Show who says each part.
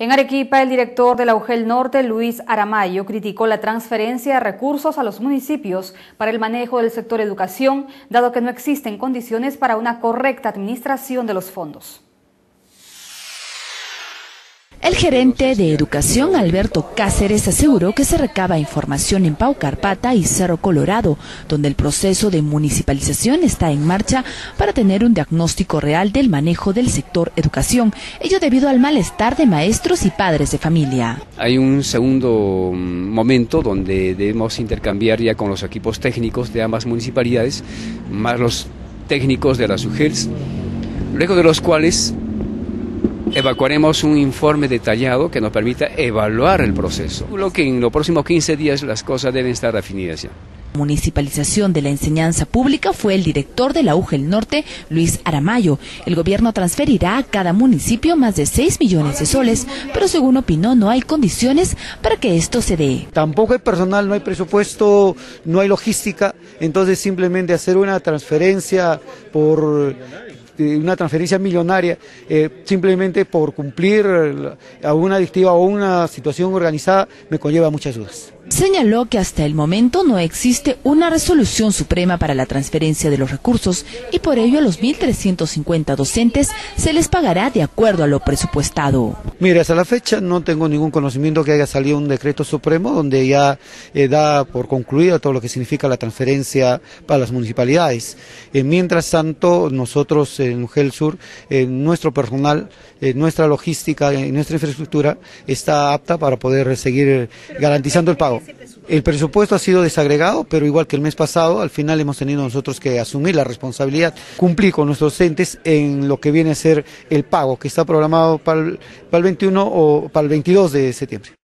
Speaker 1: En Arequipa, el director de la UGEL Norte, Luis Aramayo, criticó la transferencia de recursos a los municipios para el manejo del sector educación, dado que no existen condiciones para una correcta administración de los fondos.
Speaker 2: El gerente de Educación, Alberto Cáceres, aseguró que se recaba información en Paucarpata y Cerro Colorado, donde el proceso de municipalización está en marcha para tener un diagnóstico real del manejo del sector educación, ello debido al malestar de maestros y padres de familia.
Speaker 3: Hay un segundo momento donde debemos intercambiar ya con los equipos técnicos de ambas municipalidades, más los técnicos de las UGELs, luego de los cuales evacuaremos un informe detallado que nos permita evaluar el proceso. Lo que en los próximos 15 días las cosas deben estar definidas ya.
Speaker 2: Municipalización de la enseñanza pública fue el director de la UGEL Norte, Luis Aramayo. El gobierno transferirá a cada municipio más de 6 millones de soles, pero según opinó no hay condiciones para que esto se dé.
Speaker 4: Tampoco hay personal, no hay presupuesto, no hay logística, entonces simplemente hacer una transferencia millonaria, simplemente por cumplir a una directiva o una situación organizada, me conlleva muchas dudas.
Speaker 2: Señaló que hasta el momento no existe una resolución suprema para la transferencia de los recursos y por ello a los 1.350 docentes se les pagará de acuerdo a lo presupuestado.
Speaker 4: Mire, hasta la fecha no tengo ningún conocimiento que haya salido un decreto supremo donde ya da por concluida todo lo que significa la transferencia para las municipalidades. Mientras tanto, nosotros en UGEL Sur, nuestro personal, nuestra logística y nuestra infraestructura está apta para poder seguir garantizando el pago. El presupuesto ha sido desagregado, pero igual que el mes pasado, al final hemos tenido nosotros que asumir la responsabilidad, cumplir con nuestros docentes en lo que viene a ser el pago, que está programado para el 21 o para el 22 de septiembre.